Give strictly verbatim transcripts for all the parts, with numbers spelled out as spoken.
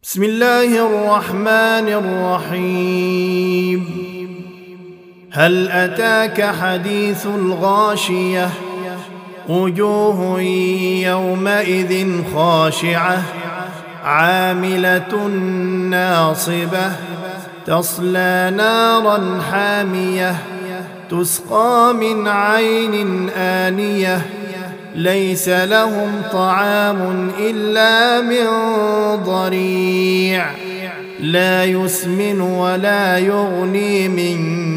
بسم الله الرحمن الرحيم. هل أتاك حديث الغاشية؟ وجوه يومئذ خاشعة عاملة ناصبة تصلى نارا حامية تسقى من عين آنية ليس لهم طعام إلا من ضريع لا يسمن ولا يغني من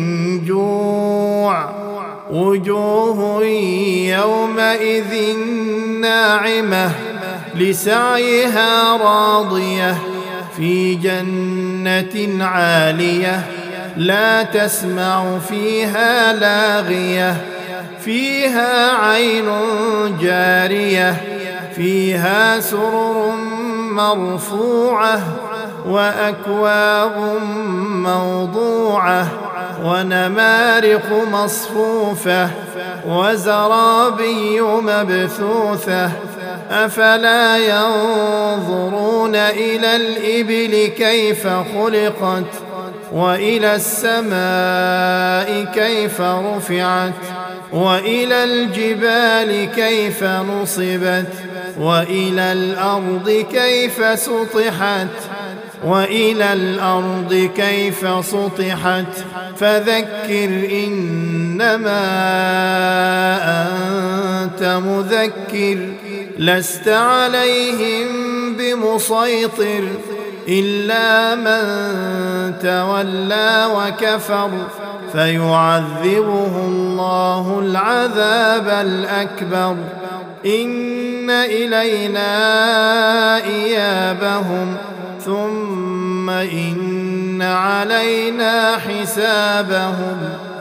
جوع وجوه يومئذ ناعمة لسعيها راضية في جنة عالية لا تسمع فيها لاغية فيها عين جارية فيها سرر مرفوعة وأكواب موضوعة ونمارق مصفوفة وزرابي مبثوثة أفلا ينظرون إلى الإبل كيف خلقت وإلى السماء كيف رفعت وإلى الجبال كيف نصبت وإلى الأرض كيف سطحت وإلى الأرض كيف سطحت فذكر إنما أنت مذكر لست عليهم بمسيطر إلا من تولى وكفر فيعذبه الله العذاب الأكبر إن إلينا إيابهم ثم إن علينا حسابهم.